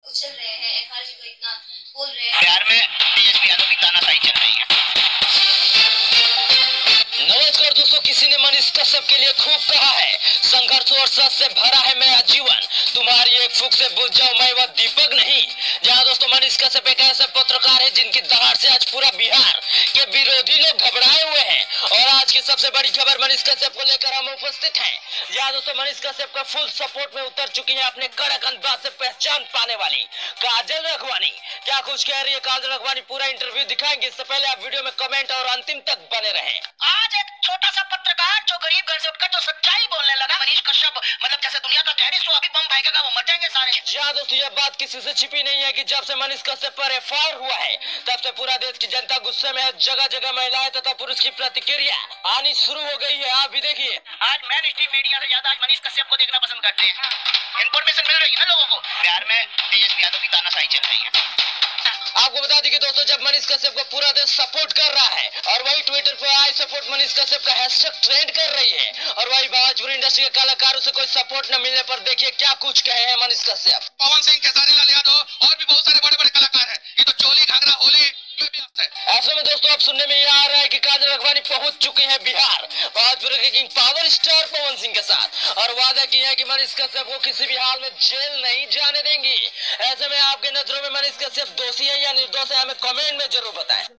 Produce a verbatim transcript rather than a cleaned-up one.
उछल रहे हैं, एखार जी को इतना बोल रहे हैं। बिहार में तेजस्वी यादव की तानाशाही चल रही है। नमस्कार दोस्तों, किसी ने मनीष कश्यप के लिए खूब कहा है, संघर्ष और सच से भरा है मेरा जीवन, तुम्हारी एक फूंक से बुझ जाऊं मैं वह दीपक नहीं। जहां दोस्तों मनीष कश्यप एक ऐसे पत्रकार है जिनकी दहाड़ से आज पूरा बिहार के विरोधी लोग घबराए हुए हैं। और आज की सबसे बड़ी खबर मनीष कश्यप को लेकर हम उपस्थित हैं। जहां दोस्तों मनीष कश्यप का फुल सपोर्ट में उतर चुकी है अपने कड़क अंदाज से पहचान पाने वाली काजल रघवानी। क्या कुछ कह रही है काजल रघवानी, पूरा इंटरव्यू दिखाएंगे। इससे पहले आप वीडियो में कमेंट और अंतिम तक बने रहे। आज एक छोटा सा पत्रकार जो गरीब घर से उठकर जो सच्चाई बोलने लगा, मनीष कश्यप मतलब जैसे दुनिया का टेररिस्ट हो, अभी बम फेंकेगा वो मर जाएंगे सारे। जी हाँ दोस्तों, यह बात किसी से छिपी नहीं है कि जब से मनीष कश्यप पर एफ आई आर हुआ है तब से पूरा देश की जनता गुस्से में है। जगह जगह महिलाएं तथा पुरुष की प्रतिक्रिया आनी शुरू हो गई है। आप भी देखिए, आज मेन स्ट्रीम मीडिया से ज्यादा आज मनीष कश्यप को देखना पसंद करते हैं। इन्फॉर्मेशन मिल रही है ना लोगों को। बिहार में तेजस्वी यादव की तानाशाही चल रही है। आपको बता दें कि दोस्तों जब मनीष कश्यप को पूरा देश सपोर्ट कर रहा है और वही ट्विटर पर आई सपोर्ट मनीष कश्यप का हैशटैग ट्रेंड कर रही है, और वही भोजपुरी इंडस्ट्री के कलाकारों से कोई सपोर्ट न मिलने पर देखिए क्या कुछ कहे हैं मनीष कश्यप। पवन सिंह, खेसारी लाल यादव और भी बहुत सारे बड़े बड़े कलाकार हैं। ये तो चोली घाघरा होली में व्यस्त है। ऐसे में दोस्तों अब सुनने में ये आ रहा है कि काजल रघवानी पहुंच चुके हैं बिहार भोजपुरी के king power star Pawan Singh के साथ, और वादा किया है कि मनीष कश्यप को किसी भी हाल में जेल नहीं जाने देंगी। ऐसे में आपके नजरों में मनीष कश्यप दोषी है या निर्दोष है, हमें कमेंट में जरूर बताएं।